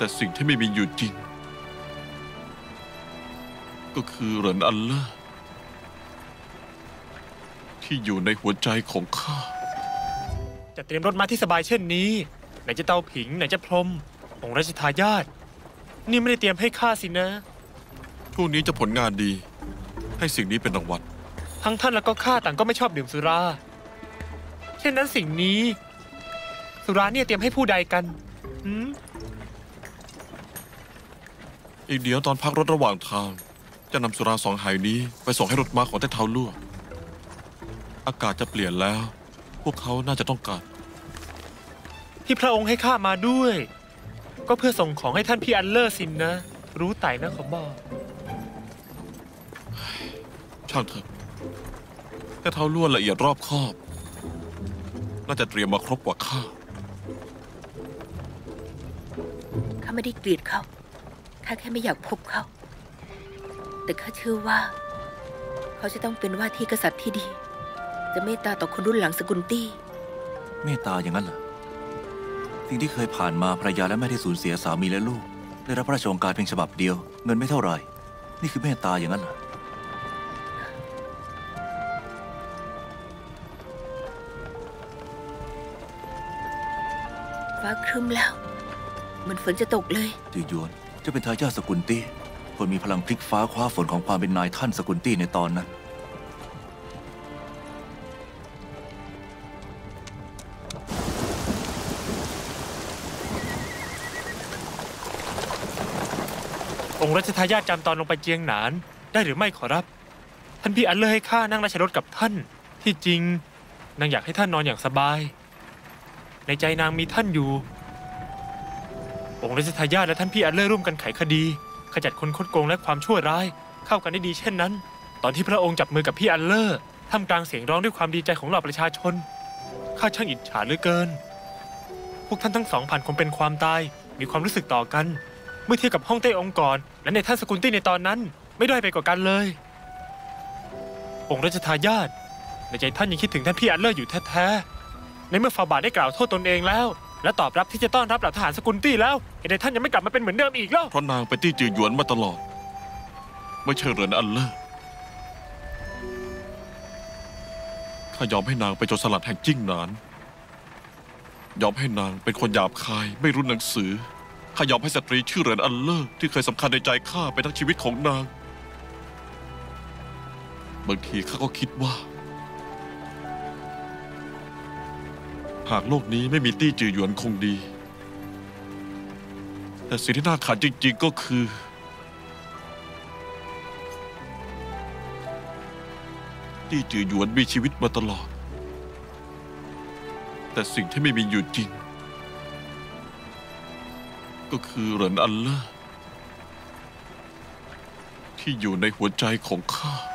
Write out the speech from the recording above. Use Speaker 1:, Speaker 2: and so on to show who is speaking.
Speaker 1: แต่สิ่งที่ไม่มีอยู่จริงก็คือเหรินอันเลอร์ที่อยู่ในหัวใจของข้า
Speaker 2: จะเตรียมรถม้าที่สบายเช่นนี้ไหนจะเตาผิงไหนจะพรมองค์ราชทายาทนี่ไม่ได้เตรียมให้ข้าสินะ
Speaker 1: ช่วงนี้จะผลงานดีให้สิ่งนี้เป็นรางวัล
Speaker 2: ทั้งท่านและก็ข้าต่างก็ไม่ชอบดื่มสุราเช่นนั้นสิ่งนี้สุราเนี่ยเตรียมให้ผู้ใดกัน
Speaker 1: อีกเดี๋ยวตอนพักรถระหว่างทางจะนำสุรา2 ไหนี้ไปส่งให้รถม้าของเต้เท้าลั่วอากาศจะเปลี่ยนแล้วพวกเขาน่าจะต้องการ
Speaker 2: ที่พระองค์ให้ข้ามาด้วยก็เพื่อส่งของให้ท่านพี่อันเลอร์สินนะรู้ไต่นะขอบอก
Speaker 1: ช่างเถอะเต้เท้าลั่วละเอียดรอบคอบน่าจะเตรียมมาครบกว่าข้า
Speaker 3: ไม่ได้เกลียดเขาข้าแค่ไม่อยากพบเขาแต่ข้าเชื่อว่าเขาจะต้องเป็นว่าที่กษัตริย์ที่ดีจะเมตตาต่อคนรุ่นหลังสกุลตี้
Speaker 4: เมตตาอย่างนั้นเหรอสิ่งที่เคยผ่านมาภรรยาและแม่ที่สูญเสียสามีและลูกได้รับพระราชโองการเพียงฉบับเดียวเงินไม่เท่าไหร่นี่คือเมตตาอย่างนั้นเหรอ
Speaker 3: ฟ้าครึ้มแล้วเหมือนฝนจะตกเลย
Speaker 4: จือหยวนจะเป็นทายาทสกุลตี้คนมีพลังพลิกฟ้าคว้าฝนของความเป็นนายท่านสกุลตี้ในตอนนั้น
Speaker 2: องค์รัชทายาทจำตอนลงไปเจียงหนานได้หรือไม่ขอรับท่านพี่อันเลอร์ให้ข้านั่งราชรถกับท่านที่จริงนางอยากให้ท่านนอนอย่างสบายในใจนางมีท่านอยู่องค์รัชทายาทและท่านพี่อันเลอร์ร่วมกันไขคดีขจัดคนคดโกงและความชั่วร้ายเข้ากันได้ดีเช่นนั้นตอนที่พระองค์จับมือกับพี่อันเลอร์ท่ามกลางเสียงร้องด้วยความดีใจของเหล่าประชาชนข้าช่างอิจฉาเหลือเกินพวกท่านทั้งสองผ่านคงเป็นความตายมีความรู้สึกต่อกันเมื่อเทียบกับฮ่องเต้องค์กรและในท่านสกุลตี้ในตอนนั้นไม่ด้อยไปกว่ากันเลยองค์รัชทายาทในใจท่านยังคิดถึงท่านพี่อันเลอร์อยู่แท้ๆในเมื่อฟาบาทได้กล่าวโทษตนเองแล้วและตอบรับที่จะต้อนรับเหล่าทหารสกุลตี้แล้วเหตุใดท่านยังไม่กลับมาเป็นเหมือนเดิมอีกล่ะ
Speaker 1: เพราะนางไปตี้จือหยวนมาตลอดไม่ใช่เหรินอันเลอร์ข้ายอมให้นางไปโจรสลัดแห่งจิ้งหนานยอมให้นางเป็นคนหยาบคายไม่รู้หนังสือข้ายอมให้สตรีชื่อเหรินอันเลอร์ที่เคยสำคัญในใจข้าไปทั้งชีวิตของนางบางทีข้าก็คิดว่าหากโลกนี้ไม่มีตี้จือหยวนคงดีแต่สิ่งที่น่าขันจริงๆก็คือตี้จือหยวนมีชีวิตมาตลอดแต่สิ่งที่ไม่มีอยู่จริงก็คือเหรินอันเลอร์ที่อยู่ในหัวใจของข้า